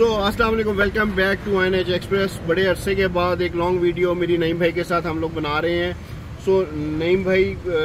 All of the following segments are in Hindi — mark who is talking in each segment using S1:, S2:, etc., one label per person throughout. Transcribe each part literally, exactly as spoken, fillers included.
S1: सो अस्सलाम वालेकुम, welcome back to I N H express. बड़े अरसे के बाद एक लॉन्ग वीडियो मेरी नईम भाई के साथ हम लोग बना रहे हैं। सो so, नईम भाई,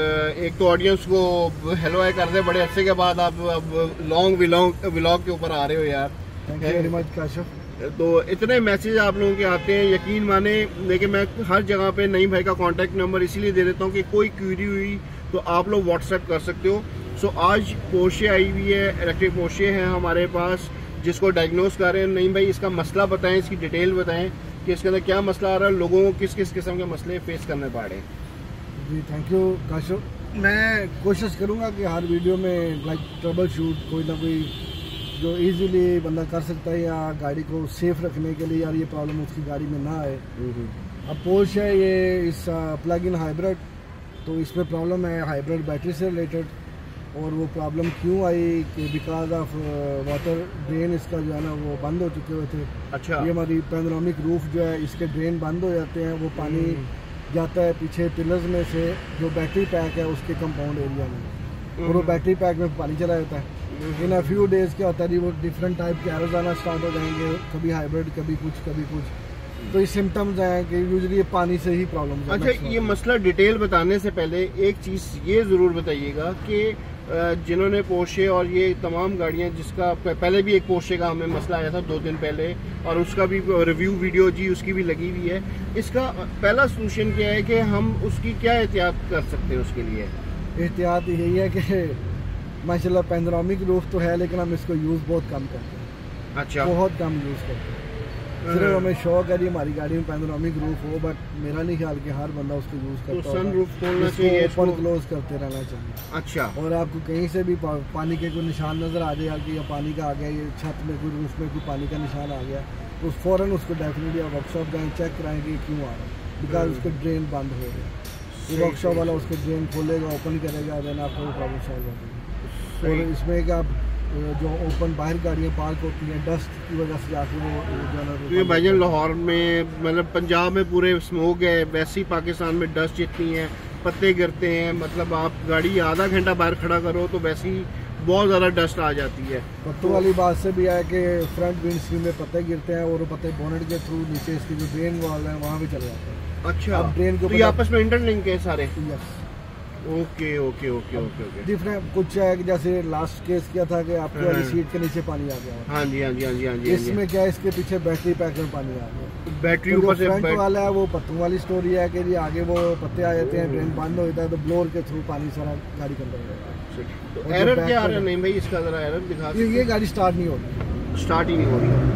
S1: एक तो ऑडियंस को हेलो है कर दे, बड़े अरसे के बाद आप अब लॉन्ग व्लॉग व्लॉग के ऊपर आ रहे हो यार।
S2: Thank you very much Kashif.
S1: तो इतने मैसेज आप लोगों के आते हैं, यकीन माने। लेकिन मैं हर जगह पे नईम भाई का कॉन्टैक्ट नंबर इसीलिए दे देता हूँ कि कोई क्यूरी हुई तो आप लोग व्हाट्सएप कर सकते हो। सो so, आज पोर्शे आई हुई है, इलेक्ट्रिक पोर्शे है हमारे पास, जिसको डायग्नोस कर रहे हैं। नहीं भाई, इसका मसला बताएं, इसकी डिटेल बताएं कि इसके अंदर क्या मसला आ रहा है, लोगों को किस किस किस्म के मसले फेस करने पड़ रहे हैं।
S2: जी थैंक यू काशिफ। मैं कोशिश करूंगा कि हर वीडियो में लाइक ट्रबल शूट कोई ना कोई जो इजीली बंदा कर सकता है, या गाड़ी को सेफ रखने के लिए यार ये प्रॉब्लम उसकी गाड़ी में ना आए। अब पोर्शे है ये इस प्लग इन हाइब्रिड, तो इसमें प्रॉब्लम है हाइब्रिड बैटरी से रिलेटेड। और वो प्रॉब्लम क्यों आई कि बिकॉज ऑफ वाटर ड्रेन इसका जो है ना वो बंद हो चुके हुए थे। अच्छा। ये हमारी पैनोरामिक रूफ जो है इसके ड्रेन बंद हो जाते हैं, वो पानी जाता है पीछे पिलर्स में से जो बैटरी पैक है उसके कंपाउंड एरिया में, और वो बैटरी पैक में पानी चला जाता है। इन अ फ्यू डेज क्या होता है, वो डिफरेंट टाइप के एरर्स आना स्टार्ट हो जाएंगे, कभी हाइब्रिड कभी कुछ कभी कुछ। तो ये सिम्टम्स हैं कि यूजुअली ये पानी से ही प्रॉब्लम है।
S1: अच्छा, ये मसला डिटेल बताने से पहले एक चीज़ ये ज़रूर बताइएगा कि जिन्होंने पोर्शे और ये तमाम गाड़ियां, जिसका पहले भी एक पोर्शे का हमें मसला आया था दो दिन पहले, और उसका भी रिव्यू वीडियो जी उसकी भी लगी हुई है। इसका पहला सोल्यूशन क्या है कि हम उसकी क्या एहतियात कर सकते हैं? उसके लिए
S2: एहतियात यही है कि माशाल्लाह पैनोरामिक रूफ तो है, लेकिन हम इसको यूज़ बहुत कम करते हैं। अच्छा। बहुत कम यूज़ करते हैं। सिर्फ हमें शौक है हमारी गाड़ी में पैनोरामिक रूफ हो, बट मेरा नहीं ख्याल कि हर बंदा उसको यूज़ करता है।
S1: तो सन रूफ खोलना चाहिए,
S2: ओपन क्लोज करते रहना चाहिए।
S1: अच्छा।
S2: और आपको कहीं से भी पानी के कोई निशान नज़र आ जाए कि ये पानी का आ गया, ये छत में कोई रूफ में कोई पानी का निशान आ गया, तो फ़ौरन उसको डेफिनेटली आप वर्कशॉप जाएँ, चेक कराएँ कि क्यों आ रहा है, बिकॉज उसके ड्रेन बंद हो गया। वर्कशॉप वाला उसके ड्रेन खोलेगा, ओपन करेगा, देन आपको प्रॉब्लम सॉल्व हो जाएगी। और इसमें कि आप जो ओपन बाहर गाड़ियाँ पार्क होती हैं डस्ट की वजह से जाके वो जो है
S1: ना, भाईजान लाहौर में मतलब पंजाब में पूरे स्मोक है, वैसे ही पाकिस्तान में डस्ट इतनी है, पत्ते गिरते हैं। मतलब आप गाड़ी आधा घंटा बाहर खड़ा करो तो वैसे ही बहुत ज़्यादा डस्ट आ जाती है।
S2: पत्तों वाली बात से भी है कि फ्रंट विंड स्क्रीन में पत्ते गिरते हैं, और पत्ते बोनेट के थ्रू नीचे इसकी जो ड्रेन वाल है वहाँ भी चले जाते हैं।
S1: अच्छा। अब ड्रेन के आपस में इंटरलिंक है सारे? Yes. Okay okay okay okay okay.
S2: Different कुछ है कि जैसे लास्ट केस क्या था कि आपकी वाली सीट के नीचे पानी आ गया।
S1: हाँ जी हाँ जी हाँ जी हाँ जी।
S2: इसमें क्या है, इसके पीछे बैटरी पैक में पानी आ गया।
S1: बैटरी ऊपर से
S2: फ्रंट वाला है वो पत्तों वाली स्टोरी है कि जी आगे वो पत्ते आ जाते हैं, ड्रेन बंद हो जाता है, तो ब्लोअर के थ्रू पानी सारा गाड़ी के अंदर जाता है।
S1: तो एरर क्या आ रहा है? नहीं भाई, इसका जरा एरर दिखा।
S2: ये गाड़ी स्टार्ट नहीं हो रही,
S1: स्टार्ट ही नहीं हो रही।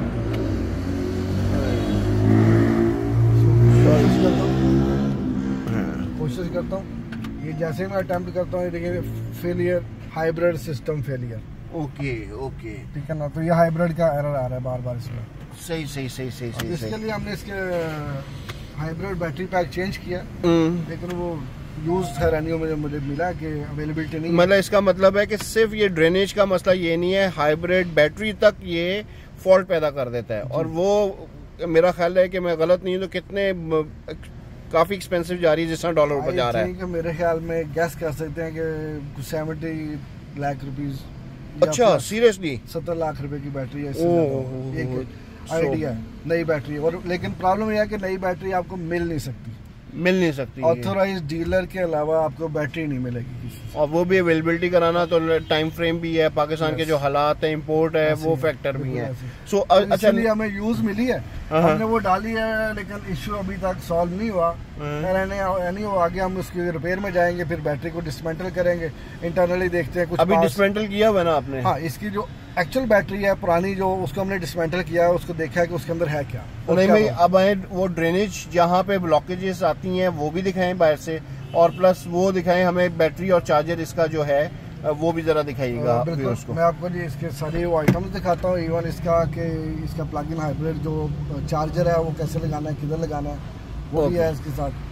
S2: कोशिश करता हूँ, ये जैसे मैं अटेम्प्ट करता हूँ देखिए failure, hybrid system failure.
S1: Okay okay,
S2: ठीक है ना। तो ये हाइब्रिड का एरर आ रहा है बार बार इसमें।
S1: सही सही सही सही सही।
S2: इसके लिए हमने इसके हाइब्रिड बैटरी पैक चेंज किया, लेकिन वो यूज है रनियो में मुझे मिला कि अवेलेबिलिटी नहीं।
S1: मतलब इसका मतलब है कि सिर्फ ये ड्रेनेज का मसला ये नहीं है, हाइब्रिड बैटरी तक ये फॉल्ट पैदा कर देता है। और वो मेरा ख्याल है कि मैं गलत नहीं हूँ तो कितने काफी एक्सपेंसिव जा रही है, जिस तरह डॉलर पर जा रहा है।
S2: मेरे ख्याल में गैस कर सकते हैं कि सेवेंटी लाख रुपीज।
S1: अच्छा, सीरियसली?
S2: सत्तर लाख रुपए की बैटरी है, एक आइडिया नई बैटरी। और लेकिन प्रॉब्लम यह है कि नई बैटरी आपको मिल नहीं सकती,
S1: मिल नहीं सकती।
S2: ऑथोराइज्ड डीलर के अलावा आपको बैटरी नहीं मिलेगी,
S1: और वो भी अवेलेबिलिटी कराना तो टाइम फ्रेम भी है, पाकिस्तान के जो हालात है, इंपोर्ट है, वो फैक्टर भी है। सो अच्छा,
S2: हमें यूज मिली है, हमने वो डाली है, लेकिन इश्यू अभी तक सॉल्व नहीं हुआ। यानी वो आगे हम उसकी रिपेयर में जाएंगे, फिर बैटरी को डिसमेंटल करेंगे, इंटरनली देखते हैं कुछ।
S1: अभी डिसमेंटल किया हुआ ना आपने?
S2: हाँ, इसकी जो एक्चुअल बैटरी है पुरानी, जो उसको हमने डिसमेंटल किया है, उसको देखा है कि उसके अंदर है क्या।
S1: नहीं भाई, अब आए वो ड्रेनेज जहाँ पे ब्लॉकेजेस आती हैं वो भी दिखाएं बाहर से, और प्लस वो दिखाएं हमें बैटरी और चार्जर इसका जो है वो भी जरा दिखाइएगा।
S2: उसको मैं आपको जी इसके सारे वो आइटम्स दिखाता हूँ, इवन इसका कि इसका प्लग इन हाइब्रिड जो चार्जर है वो कैसे लगाना है, किधर लगाना है, वो भी है इसके साथ।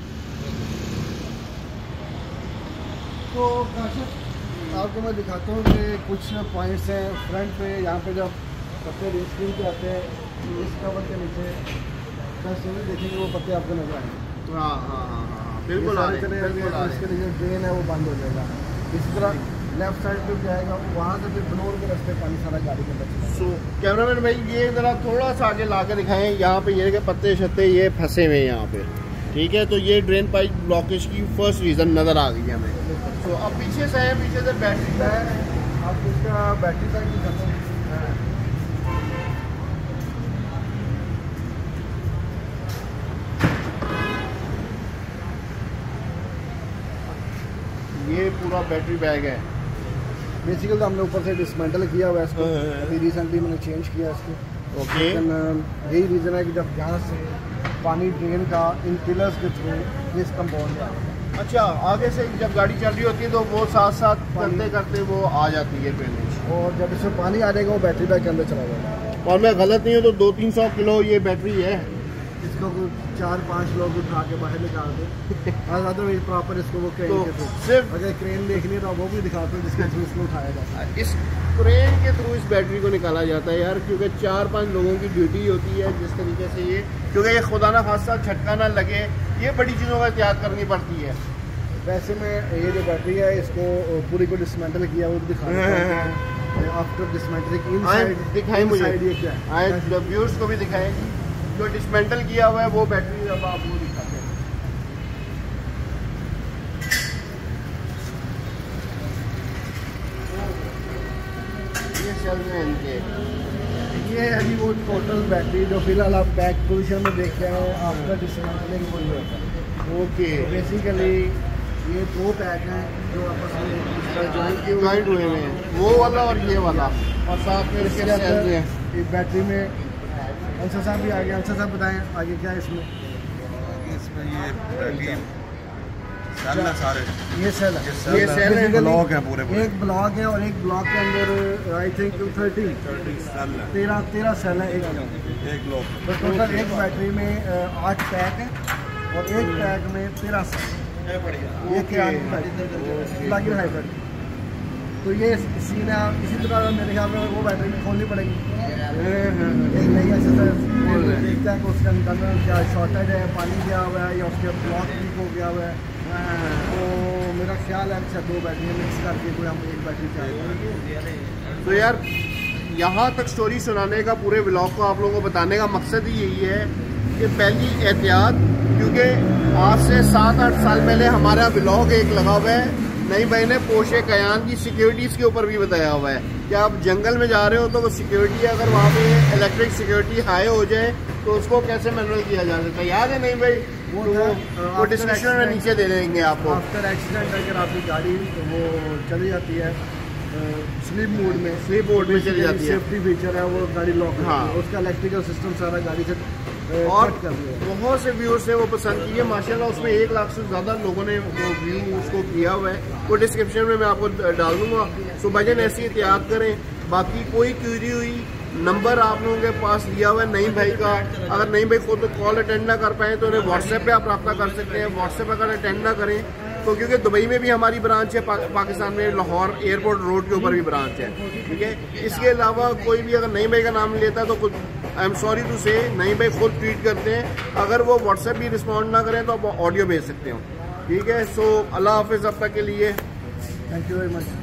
S2: तो आपको मैं दिखाता हूँ कि कुछ पॉइंट्स हैं फ्रंट पे। यहाँ पे जब पत्ते स्क्रीन पे आते हैं, इस कवर के नीचे देखेंगे वो पत्ते आपको नजर आएंगे।
S1: हाँ हाँ हाँ हाँ बिल्कुल।
S2: इसके लिए जो ड्रेन है वो बंद हो जाएगा। इसी तरह लेफ्ट साइड पे जाएगा, वहाँ से फिर फ्लोर के रास्ते पानी सारा गाड़ी के अंदर चला।
S1: सो कैमरामैन भाई ये ज़रा थोड़ा सा आगे ला के दिखाएँ, यहाँ पे ये के पत्ते शत्ते ये फंसे हुए हैं यहाँ पे, ठीक है। तो ये ड्रेन पाइप ब्लॉकेज की फर्स्ट रीज़न नज़र आ गई है हमें। तो अब पीछे से है, पीछे से बैटरी का है,
S2: आप इसका बैटरी पैक भी करते हैं।
S1: ये पूरा बैटरी बैग है।
S2: बेसिकली हमने ऊपर से डिसमेंटल किया हुआ है इसको, अभी रिसेंटली मैंने चेंज किया इसको।
S1: ओके।
S2: यही रीज़न है कि जब यहाँ से पानी ड्रेन का इन पिलर्स के थ्रू इस कंपाउंड में आता है।
S1: अच्छा, आगे से जब गाड़ी चल रही होती है तो वो साथ साथ करते करते वो आ जाती है ड्रेनेज,
S2: और जब इसमें पानी आ जाएगा वो बैटरी बैग के अंदर चला जाएगा।
S1: और मैं गलत नहीं हूँ तो दो तीन सौ किलो ये बैटरी है।
S2: इसको चार पाँच लोग उठा के बाहर निकाल दे, अदरवाइज प्रॉपर इसको वो क्रेन
S1: तो
S2: के थ्रू,
S1: सिर्फ
S2: अगर क्रेन देखनी है तो वो भी दिखाते हैं जिसके थ्रू इसको उठाया जाता है।
S1: इस क्रेन के थ्रू इस बैटरी को निकाला जाता है यार, क्योंकि चार पांच लोगों की ड्यूटी होती है जिस तरीके से ये, क्योंकि ये खुदा ना खासा झटका ना लगे, ये बड़ी चीज़ों का एहतियात करनी पड़ती है।
S2: वैसे में ये जो बैटरी है इसको पूरी को डिसमेंटल किया वो दिखाया आफ्टर डिसमेंटलिंग इनसाइड,
S1: दिखाएं मुझे,
S2: ये क्या है,
S1: व्यूअर्स को भी दिखाएं जो डिसमेंटल किया हुआ है वो बैटरी अब आप वो दिखाते हैं। ये सेल में इनके
S2: ये अभी वो टोटल बैटरी जो फिलहाल आप बैक पोजीशन में देख रहे हैं आफ्टर डिसमेंटलिंग वो होता है।
S1: ओके,
S2: बेसिकली ये दो पैक हैं जो आपस में जॉइंट
S1: जॉइंट हुए हैं, वो वाला और ये वाला, और साथ में इसके सेल हैं।
S2: इस बैटरी में अंसर साहब भी आ गए। अंसर साहब बताएं आगे क्या है इसमें?
S3: इसमें ये बैटरी सेल है सारे,
S2: ये सेल है,
S1: ये सेल है,
S3: ब्लॉक है पूरे पूरे,
S2: एक ब्लॉक है और एक ब्लॉक के अंदर आई थिंक थर्टी
S3: सेल है,
S2: तेरह तेरह सेल है एक
S3: एक ब्लॉक।
S2: तो टोटल एक बैटरी में आठ पैक है और एक पैक में तेरह सेल, ये क्या प्लग इन हाइब्रिड। तो ये सीन है। इसी तरह मेरे ख्याल में वो बैटरी भी खोलनी पड़ेगी, एक नई ऐसे देखता है कि उसका निकलना क्या शॉर्टेज है, पानी गया हुआ है या उसके ब्लॉक लीक हो गया हुआ है। तो मेरा ख्याल है अच्छा दो बैटरी मिक्स करके कोई हम एक बैटरी चाहिए।
S1: तो यार यहाँ तक स्टोरी सुनाने का, पूरे व्लॉग को आप लोगों को बताने का मकसद ही यही है कि पहली एहतियात, क्योंकि आज से सात आठ साल पहले हमारा व्लॉग एक लगा हुआ है, नई भाई ने पोर्शे कयान की सिक्योरिटीज़ के ऊपर भी बताया हुआ है कि आप जंगल में जा रहे हो तो वो सिक्योरिटी, अगर वहाँ पे इलेक्ट्रिक सिक्योरिटी हाई हो जाए तो उसको कैसे मैनुअल किया जा सकता है। याद है नहीं भाई? वो तो वो डिस्क्रिप्शन में नीचे दे देंगे आपको।
S2: आफ्टर एक्सीडेंट अगर आपकी गाड़ी वो चली जाती है स्लीप मोड में,
S1: स्लीप मोड में चली जाती है,
S2: सेफ्टी फीचर है वो गाड़ी लॉक, हाँ उसका इलेक्ट्रिकल सिस्टम सारा गाड़ी से
S1: और बहुत से व्यूअर्स ने वो पसंद की है माशाल्लाह। उसमें एक लाख से ज़्यादा लोगों ने वो व्यू उसको किया हुआ है, वो डिस्क्रिप्शन में मैं आपको डाल दूँगा। सो भाईजान ऐसी एहतियात करें। बाकी कोई क्यूरी हुई, नंबर आप लोगों के पास दिया हुआ है नईम भाई का, अगर नईम भाई खुद कॉल अटेंड ना कर पाए तो उन्हें व्हाट्सएप पे आप रब्ता कर सकते हैं। व्हाट्सएप अगर अटेंड ना करें तो, क्योंकि दुबई में भी हमारी ब्रांच है, पा, पाकिस्तान में लाहौर एयरपोर्ट रोड के ऊपर भी ब्रांच है, ठीक है। इसके अलावा कोई भी अगर नईम भाई का नाम लेता है तो खुद आई एम सॉरी टू से नईम भाई खुद ट्वीट करते हैं, अगर वो व्हाट्सएप भी रिस्पॉन्ड ना करें तो आप ऑडियो भेज सकते हो, ठीक है। सो अल्लाह हाफिज़ अब तक के लिए,
S2: थैंक यू वेरी मच।